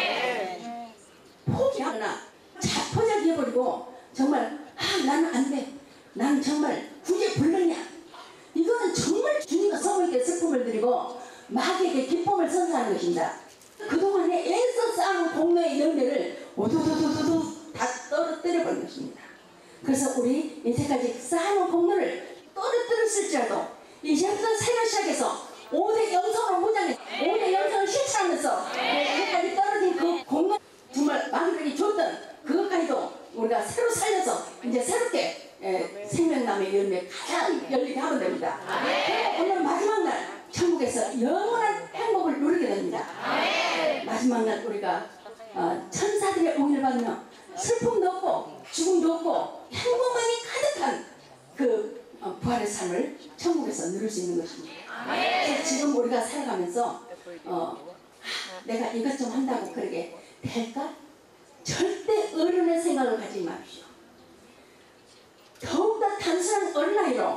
포기하거나 자포자기 해버리고 정말 아 나는 안 돼. 나는 정말 구제불능이야. 이거는 정말 주님과 성령께 슬픔을 드리고 마귀에게 기쁨을 선사하는 것입니다. 그동안에 애써 쌓은 공로의 열매를 오도도도도도 다 떨어뜨려버린 것입니다. 그래서 우리 이제까지 쌓아놓은 공로를 떨어뜨렸을지라도 이제부터 새로 시작해서 오 대 영성으로 무장해 오 대 영성을 실천하면서 이제까지 떨어진 그 공로 정말 마귀에게 줬던 그것까지도 우리가 새로 살려서 이제 새롭게 에, 생명나무의 열매 가장 열리게 하면 됩니다. 그리고 오늘 마지막 날 천국에서 영원한 행복을 누리게 됩니다. 마지막 날 우리가 어, 천사들의 옹을 받으며 슬픔도 없고 죽음도 없고 행복만이 가득한 그 어, 부활의 삶을 천국에서 누릴 수 있는 것입니다. 그래서 지금 우리가 살아가면서 어, 하, 내가 이것 좀 한다고 그러게 될까? 절대 어른의 생각을 가지지 마십시오. 더욱더 단순한 어린아이로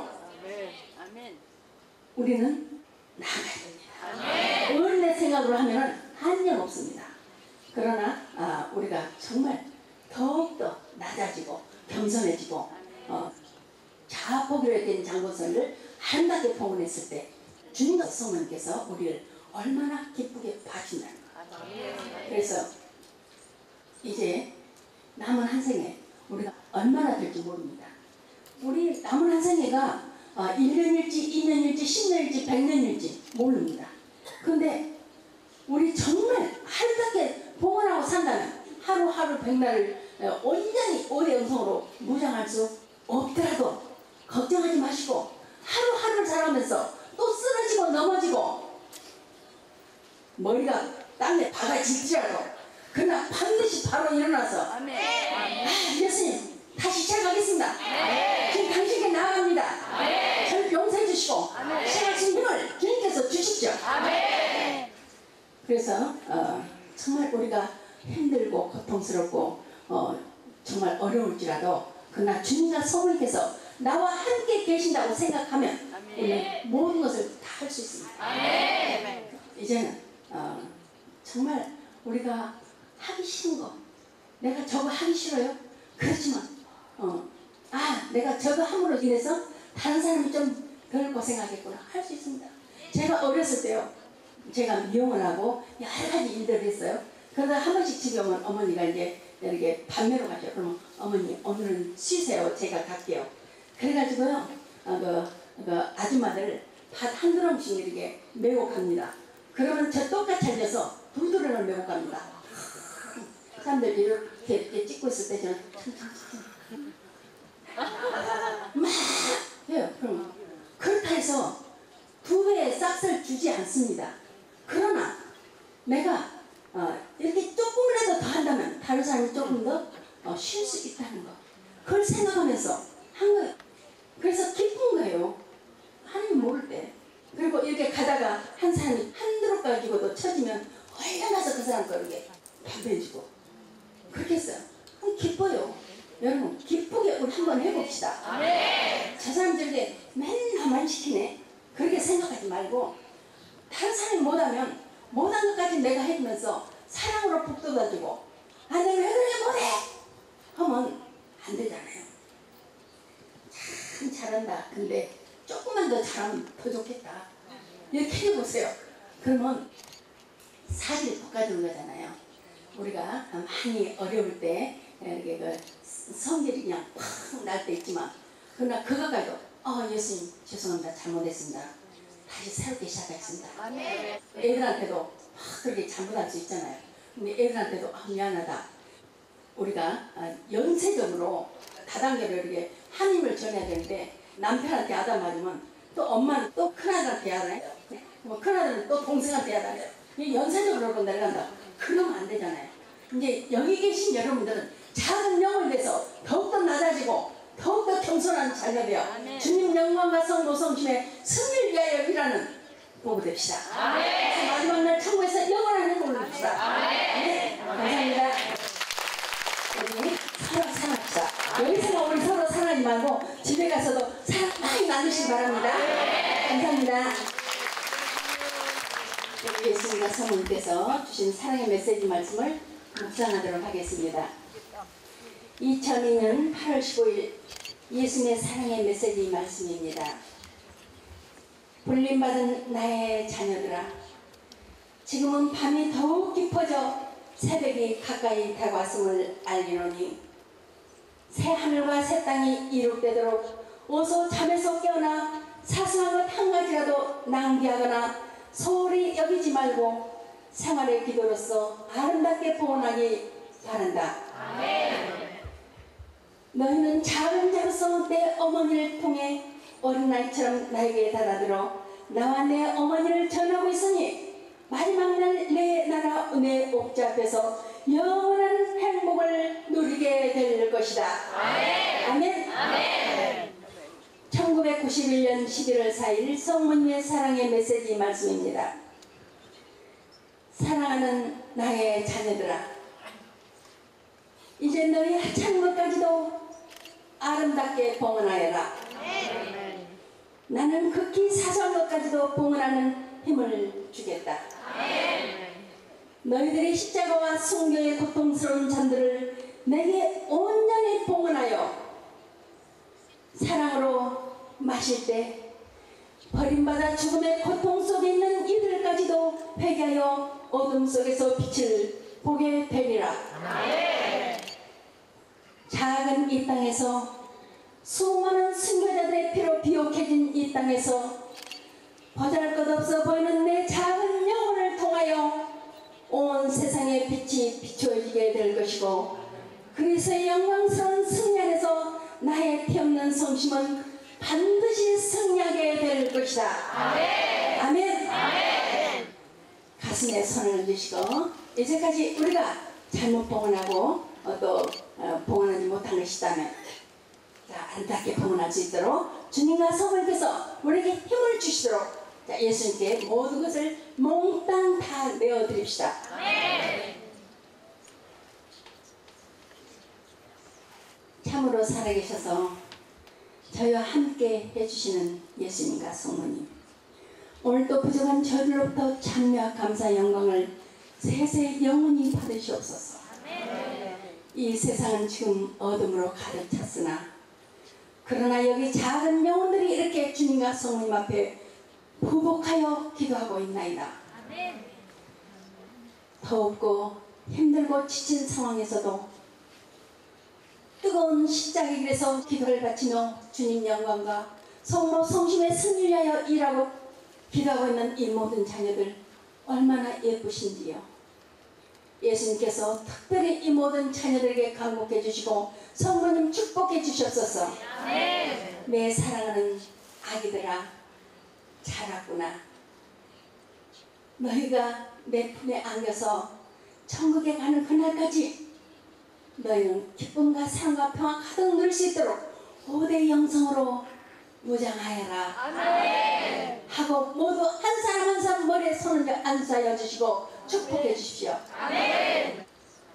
우리는 나아가야 됩니다. 어른의 생각으로 하면 한량 없습니다. 그러나 아, 우리가 정말 더욱더 낮아지고 겸손해지고 어, 자포기로 된 장고선을 아름답게 봉헌했을 때 주님과 성령께서 우리를 얼마나 기쁘게 봐준다는 거예요. 그래서 이제 남은 한 생에 우리가 얼마나 될지 모릅니다. 우리 남은 한 생애가 어, 일 년일지 이 년일지 십 년일지 백 년일지 모릅니다. 그런데 우리 정말 아름답게 봉헌하고 산다면 하루하루 백날을 어, 온전히 오 대 영성으로 무장할 수 없더라도 걱정하지 마시고 하루하루를 살아가면서 또 쓰러지고 넘어지고 머리가 땅에 박아질지라도 그러나 반드시 바로 일어나서 아멘. 아, 예수님 다시 시작하겠습니다. 지금 당신께 나아갑니다. 저를 용서해 주시고 시작하신 힘을 주님께서 주십시오. 그래서 어, 정말 우리가 힘들고 고통스럽고 어, 정말 어려울지라도 그러나 주님과 성령께서 나와 함께 계신다고 생각하면 우리는 모든 것을 다 할 수 있습니다. 이제는 어, 정말 우리가 하기 싫은 거, 내가 저거 하기 싫어요. 그렇지만 어, 아 내가 저거 함으로 인해서 다른 사람이 좀 덜 고생하겠구나 할 수 있습니다. 제가 어렸을 때요, 제가 미용을 하고 여러 가지 일들을 했어요. 그러다 한 번씩 집에 오면 어머니가 이제 이렇게 밤매러 가죠. 그러면 어머니 오늘은 쉬세요. 제가 갈게요. 그래가지고요 어, 그, 그 아줌마들 밭 한 드럼씩 이렇게 메고 갑니다. 그러면 저 똑같이 앉아서 두 드럼을 메고 갑니다. 사람들 이렇게, 이렇게 찍고 있을 때 저는 막 해요. 그럼 그렇다 해서 두 배의 싹을 주지 않습니다. 그러나 내가 어, 이렇게 조금이라도 더 한다면 다른 사람이 조금 더 쉴 수 있다는 거, 그걸 생각하면서 한 거예요. 그래서 기쁜 거예요. 하나님 모를 때. 그리고 이렇게 가다가 한 사람이 한 드롭 가지고도 쳐지면 얼려나서 그 사람 거 이렇게 반대해주고 그렇게 했어요. 그럼 기뻐요. 여러분 기쁘게 우리 한번 해봅시다. 아멘. 저 사람들에게 맨날만 시키네 그렇게 생각하지 말고 다른 사람이 못하면 못한 것까지 내가 해주면서 사랑으로 북돋아주고 아 내가 왜 그래 못해 하면 안 되잖아요. 참 잘한다. 근데 조금만 더 잘하면 더 좋겠다. 이렇게 해보세요. 그러면 사실이 바꿔주는 거잖아요. 우리가 많이 어려울 때 이렇게 그 성질이 그냥 팍 날 때 있지만 그러나 그거 가지고 어 예수님 죄송합니다. 잘못했습니다. 다시 새롭게 시작하겠습니다. 아멘. 애들한테도 막 그렇게 잘못할 수 있잖아요. 근데 애들한테도 아, 미안하다. 우리가 연쇄적으로 다단계로 이렇게 하나님을 전해야 되는데 남편한테 하다 맞으면 또 엄마는 또 큰아들한테 하잖아요. 뭐 큰아들은 또 동생한테 하잖아요. 연쇄적으로 내려간다. 그러면 안 되잖아요. 이제 여기 계신 여러분들은 작은 영을 내서 더욱더 낮아지고 더욱더 겸손한 자녀 되어 아멘. 주님 영광과 성도 성심의 승리를 위하여 일하는 보고 됩시다. 아멘. 마지막 날 천국에서 영원한 행복을 봅시다. 아멘. 감사합니다. 우리 서로 사랑합시다. 여기서 우리 서로 사랑하지 말고 집에 가서도 사랑 많이 나누시기 바랍니다. 감사합니다. 예수님과 성령께서 주신 사랑의 메시지 말씀을 묵상하도록 하겠습니다. 이천이 년 팔월 십오일 예수님의 사랑의 메시지 말씀입니다. 불림받은 나의 자녀들아, 지금은 밤이 더욱 깊어져 새벽이 가까이 다가왔음을 알리노니 새 하늘과 새 땅이 이룩되도록 어서 잠에서 깨어나 사소한 것 한 가지라도 낭비하거나 소홀히 여기지 말고 생활의 기도로서 아름답게 보온하기 바란다. 아멘. 너희는 작은 자로서 내 어머니를 통해 어린아이처럼 나에게 달아들어 나와 내 어머니를 전하고 있으니 마지막 날 내 나라 은혜 옥자 앞에서 영원한 행복을 누리게 될 것이다. 아멘. 아멘. 아멘. 천구백구십일 년 십일월 사일 성모님의 사랑의 메시지 말씀입니다. 사랑하는 나의 자녀들아, 이제 너희 하찮은 것까지도 아름답게 봉헌하여라. 아멘. 나는 극히 사소한 것까지도 봉헌하는 힘을 주겠다. 아멘. 너희들의 십자가와 순교의 고통스러운 잔들을 내게 온전히 봉헌하여 사랑으로 마실 때 버림받아 죽음의 고통 속에 있는 이들까지도 회개하여 어둠 속에서 빛을 보게 되리라. 아멘. 작은 이 땅에서 수많은 순교자들의 피로 비옥해진 이 땅에서 보잘것없어 보이는 내 작은 영혼을 통하여 온 세상의 빛이 비추어지게 될 것이고 그리스도의 영광스러운 승리 안에서 나의 피없는 성심은 반드시 승리하게 될 것이다. 아멘. 아멘. 아멘. 가슴에 손을 얹으시고 이제까지 우리가 잘못 봉헌하고 어, 또 어, 봉헌하지 못한 것이다면 자, 아름답게 봉헌할 수 있도록 주님과 성령께서 우리에게 힘을 주시도록 자, 예수님께 모든 것을 몽땅 다 내어드립시다. 참으로 살아계셔서 저희와 함께 해주시는 예수님과 성모님, 오늘도 부족한 저희로부터 찬미와 감사 영광을 세세 영원히 받으시옵소서. 이 세상은 지금 어둠으로 가득 찼으나 그러나 여기 작은 영혼들이 이렇게 주님과 성모님 앞에 부복하여 기도하고 있나이다. 더웁고 힘들고 지친 상황에서도 뜨거운 십자가의 길에서 기도를 바치며 주님 영광과 성모 성심의 승리를 위하여 일하고 기도하고 있는 이 모든 자녀들 얼마나 예쁘신지요. 예수님께서 특별히 이 모든 자녀들에게 강복해 주시고 성모님 축복해 주셨소서. 내 사랑하는 아기들아, 자랐구나. 너희가 내 품에 안겨서 천국에 가는 그날까지 너희는 기쁨과 사랑과 평화 가득 누릴 수 있도록 오대 영성으로 무장하여라. 아멘. 하고 모두 한 사람 한 사람 머리에 손을 안수하여 주시고 축복해 주십시오. 아멘.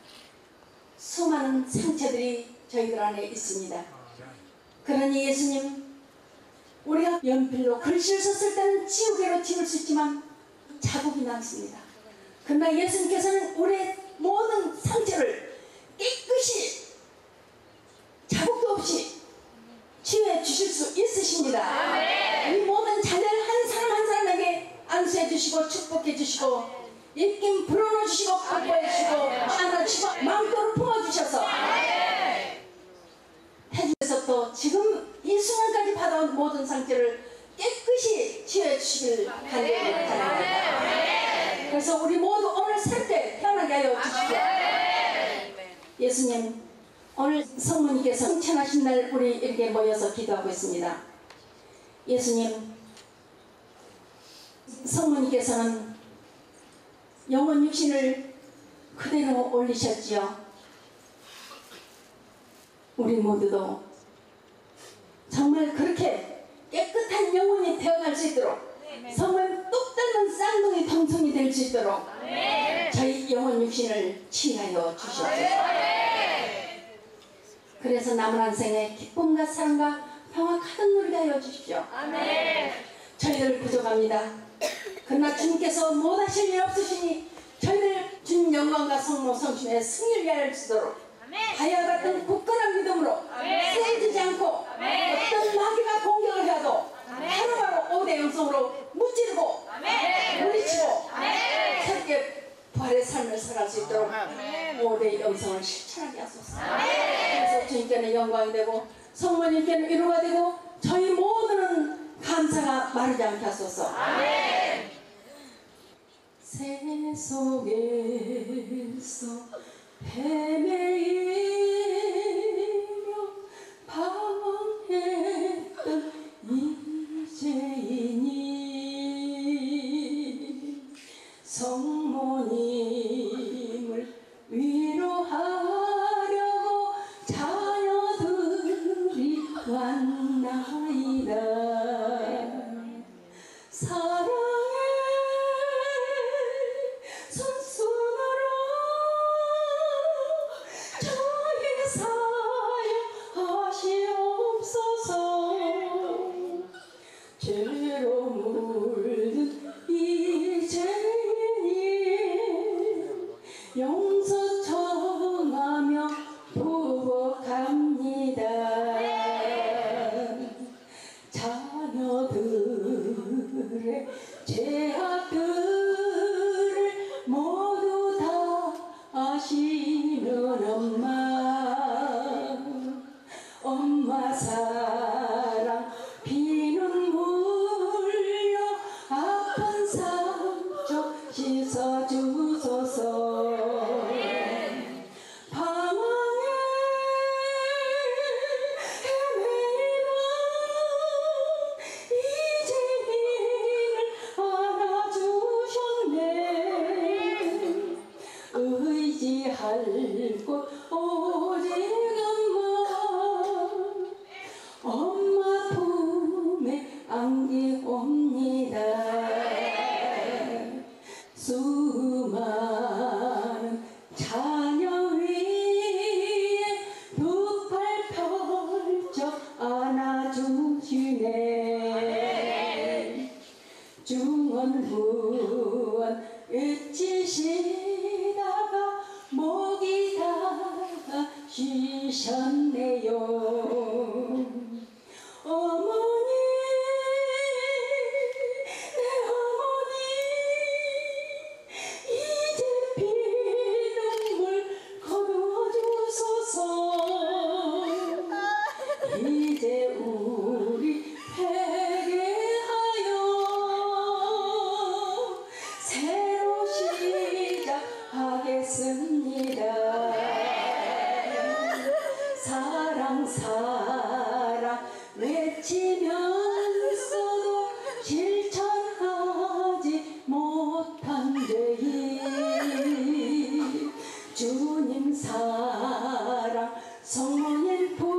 수많은 상처들이 저희들 안에 있습니다. 그러니 예수님, 우리가 연필로 글씨를 썼을 때는 지우개로 지울 수 있지만 자국이 남습니다. 그러나 예수님께서는 우리의 모든 상처를 깨끗이 자국도 없이 치유해 주실 수 있으십니다. 아멘. 이 모든 자녀를 한 사람 한 사람에게 안수해 주시고 축복해 주시고 입김 불어넣어 주시고 뽀뽀해 주시고 안아주시고 마음껏 품어주셔서 해주셔서 또 지금 이 순간까지 받아온 모든 상처를 깨끗이 치유해 주시길 간절히 바랍니다. 그래서 우리 모두 오늘 살 때 편하게 하여 주십시오. 예수님, 오늘 성모님께서 승천하신 날 우리 이렇게 모여서 기도하고 있습니다. 예수님, 성모님께서는 영혼 육신을 그대로 올리셨지요. 우리 모두도 정말 그렇게 깨끗한 영혼이 되어갈 수 있도록 성모님 똑 닮은 쌍둥이 동성이 될 수 있도록 저희 영혼 육신을 치유하여 주시옵소서. 그래서 남은 한 생에 기쁨과 사랑과 평화 가득 누리게 하여 주십시오. 아멘. 저희들 부족합니다. 그러나 주님께서 못하실 일 없으시니 저희들 주님 영광과 성모 성심의 승리를 위하여 주도록 하야 같은 굳건한 믿음으로 세지지 않고 아멘. 어떤 마귀가 공격을 해도 바로바로 오대 영성으로 무찌르고 물리치고 새롭게 부활의 삶을 살아갈 수 있도록 오대 영성을 실천하게 하소서. 그래서 주님께는 영광이 되고 성모님께는 위로가 되고 저희 모두는 감사가 마르지 않게 하소서. 아멘. 새 속에서 헤매이며 방황했던 이제이니 성모님을 위로하려고 자녀들이 왔나이다. 사랑의 손수으로 저희 사용하시옵소서. 죄로 물든 이제니 용서 청하며 부복합니다. 자녀들의 죄악들을 모두 다 아시는 엄마, 엄마 사랑 피눈물로 아픈 상처 씻어주소서. 방황에 헤매이던 이제인을 안아주셨네. 의지 의지할 곳 오직 엄마 엄마 품에 안기옵니다. 수많은 자녀 위에 두 팔 펼쳐 안아주시네. 중언부언 외치시다가 목이 다 쉬셨네요. 어머니 내 어머니 이제 피눈물 거두어주소서. 이제 우리 회개하여 새로 시작하겠습니다. 사랑 사랑 외치면서도 실천하지 못한 죄인 주님 사랑 성모님